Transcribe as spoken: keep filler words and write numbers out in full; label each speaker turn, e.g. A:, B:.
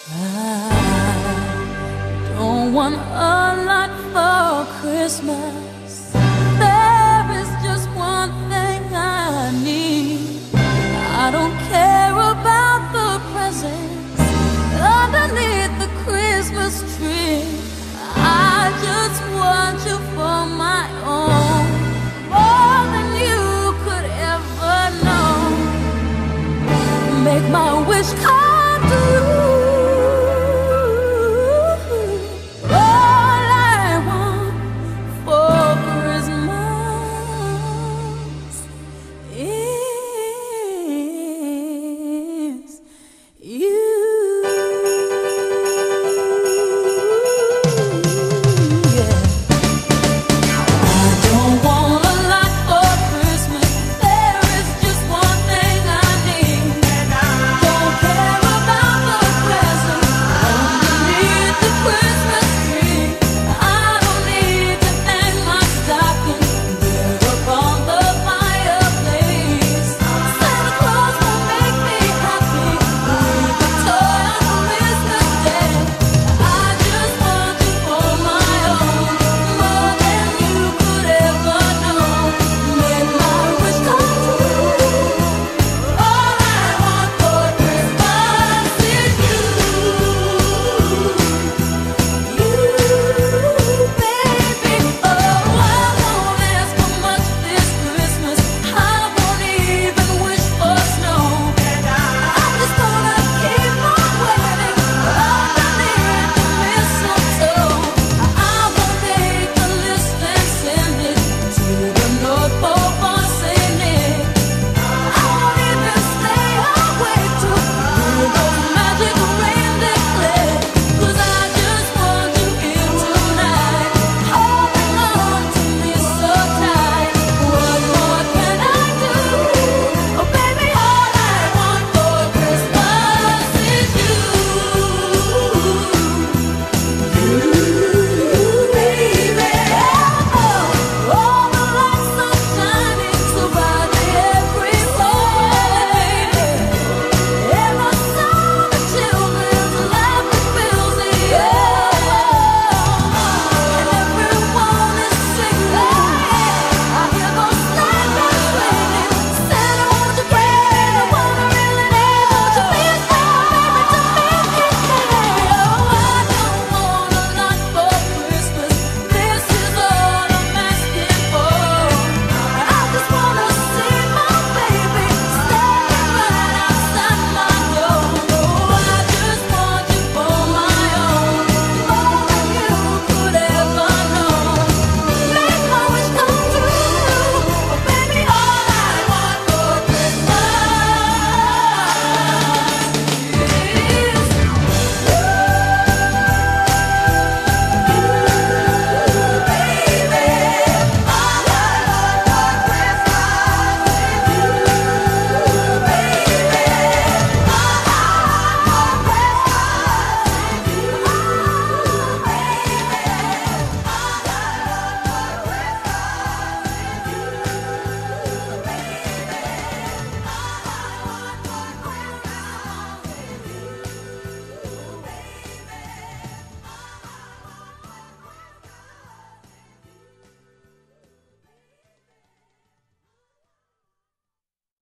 A: I don't want a lot for Christmas. There is just one thing I need. I don't care about the presents underneath the Christmas tree. I just want you for my own, more than you could ever know. Make my wish come true.